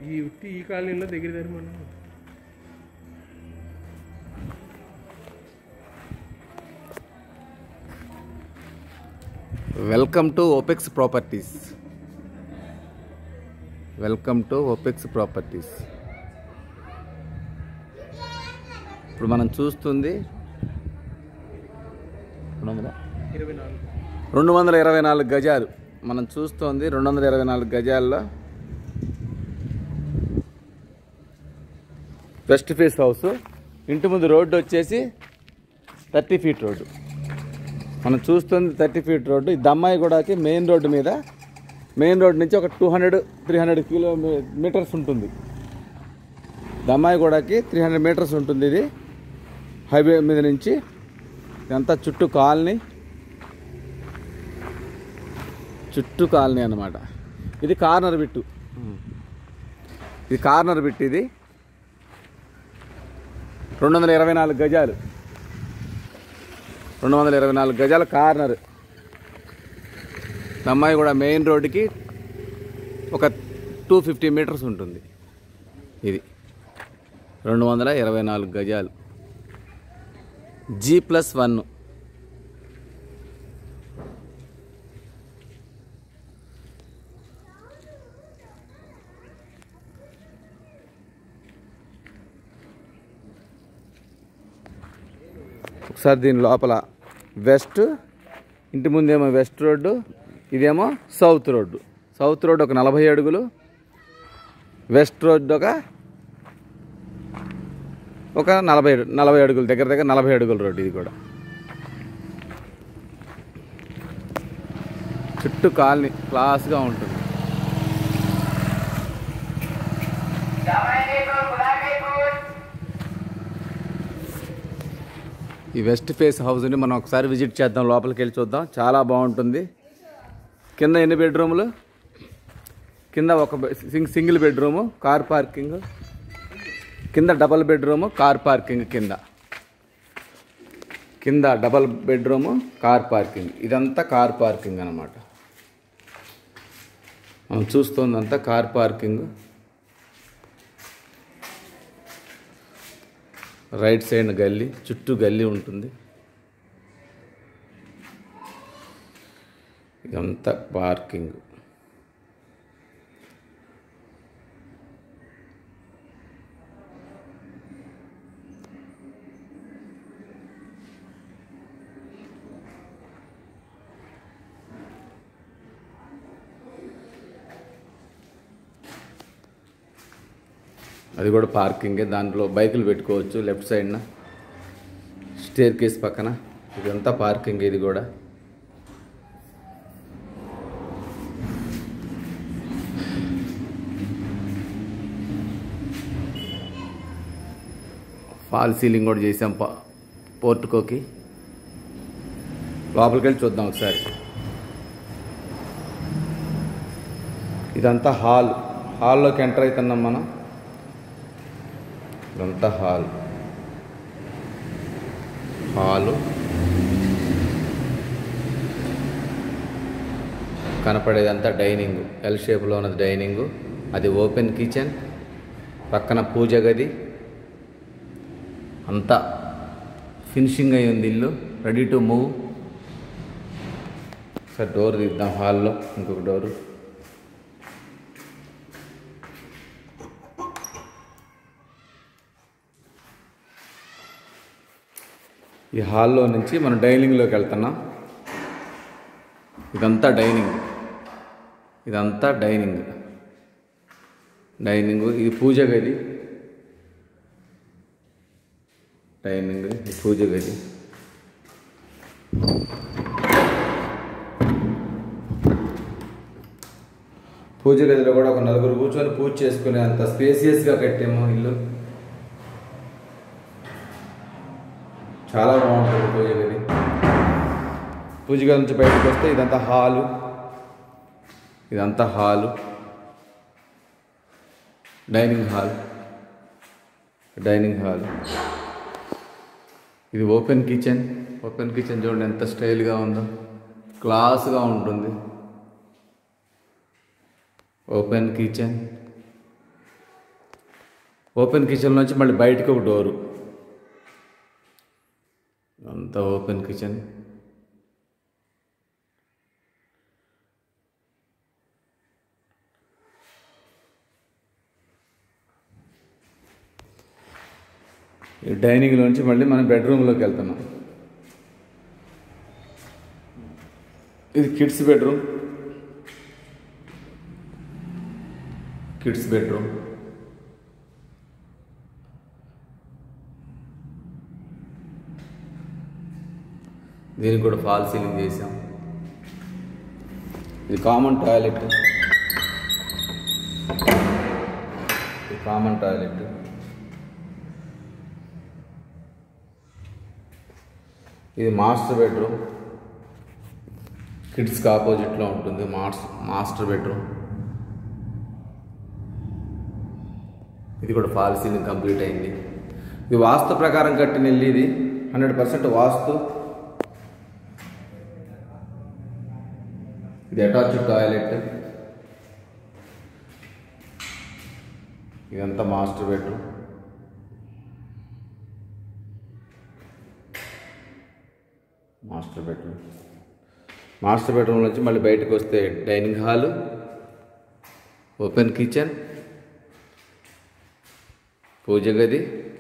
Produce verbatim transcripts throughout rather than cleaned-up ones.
ఈ ఉత్తి ఈ కాలనీలో దగ్గర దగ్గర మనం welcome to Opex properties welcome to Opex properties ఇప్పుడు మనం చూస్తుంది రెండు వందల ఇరవై నాలుగు గజాలు మనం చూస్తోంది రెండు వందల ఇరవై నాలుగు గజాల్లో వెస్ట్ ఫేస్ హౌస్. ఇంటి ముందు రోడ్డు వచ్చేసి థర్టీ ఫీట్ రోడ్డు మనం చూస్తుంది థర్టీ ఫీట్ రోడ్డు. ఈ దమ్మాయిగూడకి మెయిన్ రోడ్డు మీద మెయిన్ రోడ్ నుంచి ఒక two hundred three hundred kilometres ఉంటుంది. దమ్మాయిగూడకి త్రీ హండ్రెడ్ మీటర్స్ ఉంటుంది. ఇది హైవే మీద నుంచి ఇదంతా చుట్టూ కాలనీ చుట్టూ కాలనీ అన్నమాట. ఇది కార్నర్ బిట్టు ఇది కార్నర్ బిట్ ఇది రెండు వందల ఇరవై నాలుగు గజాలు రెండు వందల ఇరవై నాలుగు గజాల కార్నర్. అమ్మాయి కూడా మెయిన్ రోడ్డుకి ఒక టూ ఫిఫ్టీ మీటర్స్ ఉంటుంది. ఇది రెండు వందల ఇరవై నాలుగు గజాలు జీ ప్లస్ వన్. ఒకసారి దీని లోపల వెస్ట్, ఇంటి ముందేమో వెస్ట్ రోడ్డు, ఇదేమో సౌత్ రోడ్డు. సౌత్ రోడ్డు ఒక నలభై అడుగులు, వెస్ట్ రోడ్డు ఒక ఒక నలభై నలభై అడుగులు దగ్గర దగ్గర నలభై అడుగుల రోడ్డు. ఇది కూడా చుట్టూ కాలనీ క్లాస్గా ఉంటుంది. ఈ వెస్ట్ ఫేస్ హౌస్ని మనం ఒకసారి విజిట్ చేద్దాం, లోపలికి వెళ్ళి చూద్దాం. చాలా బాగుంటుంది. కింద ఎన్ని బెడ్రూములు? కింద ఒక సింగిల్ బెడ్రూము, కార్ పార్కింగ్. కింద డబల్ బెడ్రూము, కార్ పార్కింగ్. కింద కింద డబల్ బెడ్రూము, కార్ పార్కింగ్. ఇదంతా కార్ పార్కింగ్ అన్నమాట. మనం చూస్తుందంతా కార్ పార్కింగ్. రైట్ సైడ్ గల్లీ, చుట్టూ గల్లీ ఉంటుంది. ఇదంతా పార్కింగ్. అది కూడా పార్కింగే. దాంట్లో బైకులు పెట్టుకోవచ్చు. లెఫ్ట్ సైడ్న స్టేర్ కేస్ పక్కన ఇదంతా పార్కింగ్. ఇది కూడా ఫాల్ సీలింగ్ కూడా చేసాం పోర్టుకోకి. లోపలికి వెళ్ళి చూద్దాం ఒకసారి. ఇదంతా హాల్. హాల్లోకి ఎంటర్ అవుతున్నాం మనం. ఇదంతా హాల్ హాలు కనపడేదంతా డైనింగ్. ఎల్ షేప్లో ఉన్నది డైనింగు. అది ఓపెన్ కిచెన్. పక్కన పూజ గది. అంతా ఫినిషింగ్ అయి ఉంది ఇల్లు. Ready to move. Sir door తీద్దాం. హాల్లో ఇంకొక డోరు. ఈ హాల్లో నుంచి మనం డైనింగ్లోకి వెళ్తున్నాం. ఇదంతా డైనింగ్. ఇదంతా డైనింగ్ డైనింగ్ ఇది పూజ గది. డైనింగ్, పూజ గది. పూజ గదిలో కూడా ఒక నలుగురు కూర్చొని పూజ చేసుకునే అంత స్పేసియస్గా కట్టాము ఇల్లు. చాలా బాగుంటుంది పూజ గది. పూజ గది నుంచి బయటకు వస్తే ఇదంతా హాలు. ఇదంతా hall dining hall. Dining hall ఇది ఓపెన్ కిచెన్. ఓపెన్ కిచెన్ చూడండి ఎంత స్టైల్గా ఉందో, క్లాస్గా ఉంటుంది. Open kitchen. ఓపెన్ కిచెన్ నుంచి మళ్ళీ బయటికి ఒక డోరు. అంతా ఓపెన్ కిచెన్. ఈ డైనింగ్ నుంచి మళ్ళీ మనం బెడ్రూమ్లోకి వెళ్తున్నాం. ఇది కిడ్స్ బెడ్రూమ్. కిడ్స్ బెడ్రూమ్ దీనికి కూడా ఫాల్ సీలింగ్ చేసాం. ఇది కామన్ టాయిలెట్. ఇది కామన్ టాయిలెట్. ఇది మాస్టర్ బెడ్రూమ్. కిడ్స్కి ఆపోజిట్లో ఉంటుంది మాస్టర్ మాస్టర్ బెడ్రూమ్. ఇది కూడా ఫాల్ సీలింగ్ కంప్లీట్ అయింది. ఇది వాస్తు ప్రకారం కట్టిన ఇల్లు. ఇది హండ్రెడ్ పర్సెంట్ వాస్తు. ఇది అటాచ్డ్ టాయిలెట్. ఇదంతా master bedroom. Master bedroom master bedroom నుంచి మళ్ళీ బయటకు వస్తే డైనింగ్ హాలు, ఓపెన్ కిచెన్, పూజ గది,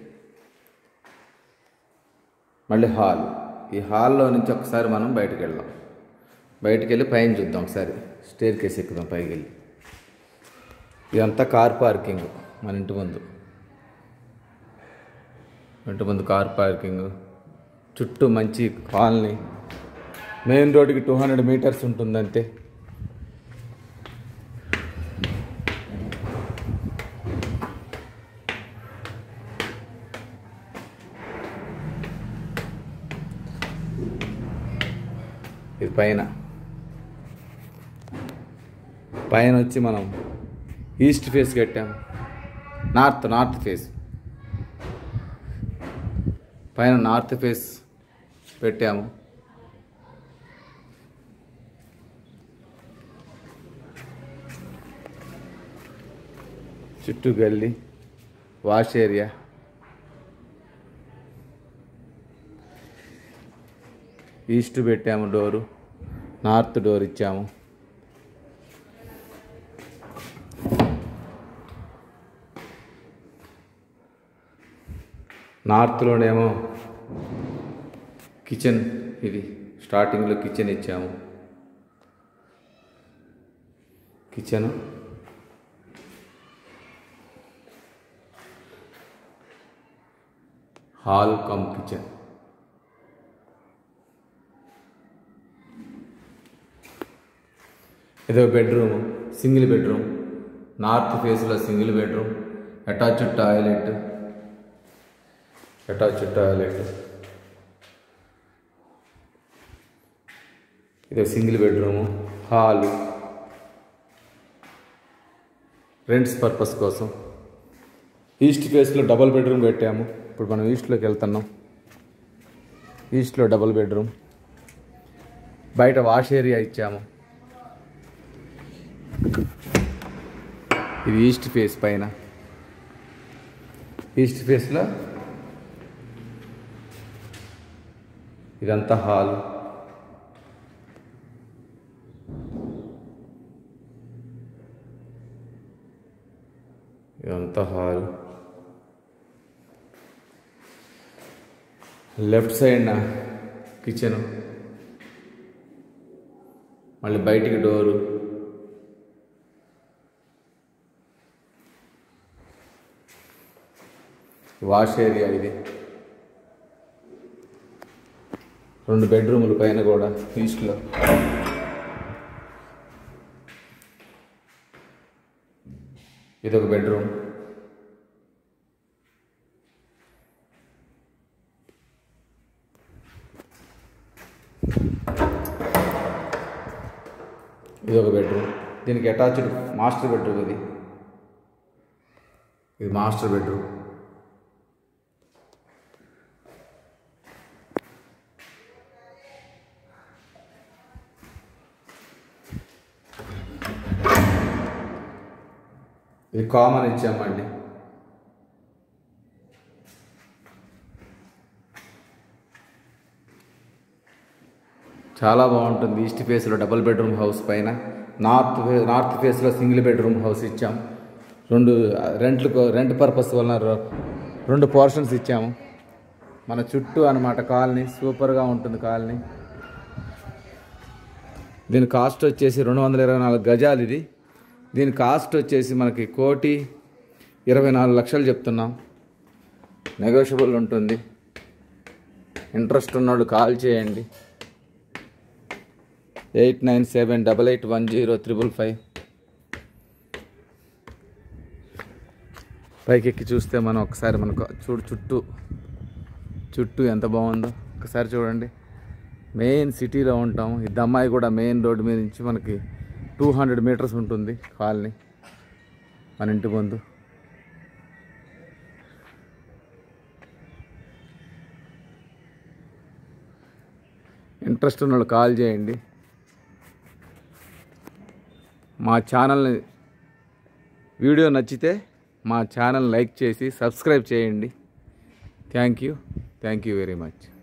మళ్ళీ హాల్. ఈ హాల్లో నుంచి ఒకసారి మనం బయటకు వెళ్దాం. బయటకు వెళ్ళి పైన చూద్దాం. ఒకసారి స్టేర్ కేస్ ఎక్కుదాం పైకి వెళ్ళి. ఇదంతా కార్ పార్కింగ్. మన ఇంటి ముందు ఇంటి ముందు కార్ పార్కింగ్. చుట్టూ మంచి కాలనీ. మెయిన్ రోడ్డుకి టూ హండ్రెడ్ మీటర్స్ ఉంటుందంతే. ఇది పైన పైన వచ్చి మనం ఈస్ట్ ఫేస్ కట్టాము. నార్త్ నార్త్ ఫేస్ పైన నార్త్ ఫేస్ పెట్టాము. చుట్టూ గల్లీ, వాష్ ఏరియా. ఈస్ట్ పెట్టాము డోరు, నార్త్ డోర్ ఇచ్చాము. నార్త్లోనేమో కిచెన్. ఇది స్టార్టింగ్లో కిచెన్ ఇచ్చాము. Kitchen, hall cum kitchen. ఇదో బెడ్రూమ్, సింగిల్ బెడ్రూమ్. నార్త్ ఫేస్లో single bedroom, attached toilet attached toilet ఇదో single bedroom, hall, rents purpose కోసం. ఈస్ట్ ఫేస్లో డబల్ బెడ్రూమ్ పెట్టాము. ఇప్పుడు మనం ఈస్ట్లోకి వెళ్తున్నాం. ఈస్ట్లో డబల్ బెడ్రూమ్. బయట వాష్ ఏరియా ఇచ్చాము. ఇది ఈస్ట్ ఫేస్ పైన. ఈస్ట్ ఫేస్లో ఇదంతా హాల్. ఇదంతా హాల్. లెఫ్ట్ సైడ్న కిచెను, మళ్ళీ బయటికి డోరు. Wash area. ఇది రెండు బెడ్రూములు పైన కూడా ఈస్ట్లో. ఇదొక బెడ్రూమ్. ఇదొక బెడ్రూమ్. దీనికి అటాచ్డ్ మాస్టర్ బెడ్రూమ్. ఇది ఇది మాస్టర్ బెడ్రూమ్. ఇది కామన్ ఇచ్చామండి. చాలా బాగుంటుంది. ఈస్ట్ ఫేస్లో డబుల్ బెడ్రూమ్ హౌస్ పైన నార్త్ నార్త్ ఫేస్లో సింగిల్ బెడ్రూమ్ హౌస్ ఇచ్చాం. రెండు రెంట్లు రెంట్ పర్పస్ వలన రెండు పోర్షన్స్ ఇచ్చాము. మన చుట్టూ అన్నమాట కాలనీ, సూపర్గా ఉంటుంది కాలనీ. దీని కాస్ట్ వచ్చేసి రెండు వందల ఇరవై నాలుగు గజాలు ఇది. దీని కాస్ట్ వచ్చేసి మనకి కోటి ఇరవై నాలుగు లక్షలు చెప్తున్నాం. నెగోషియబుల్ ఉంటుంది. ఇంట్రెస్ట్ ఉన్నోళ్ళు కాల్ చేయండి. Eight nine seven double eight one zero triple five. పైకెక్కి చూస్తే మనం ఒకసారి మనకు చూడు చుట్టూ చుట్టూ ఎంత బాగుందో ఒకసారి చూడండి. మెయిన్ సిటీలో ఉంటాం. ఈ దమ్మాయి కూడా మెయిన్ రోడ్డు మీద నుంచి మనకి టూ హండ్రెడ్ మీటర్స్ ఉంటుంది కాలనీ మన ఇంటి ముందు. ఇంట్రెస్ట్ ఉన్న వాళ్ళు కాల్ చేయండి. మా ఛానల్ని వీడియో నచ్చితే మా ఛానల్ లైక్ చేసి సబ్స్క్రైబ్ చేయండి. Thank you thank you very much.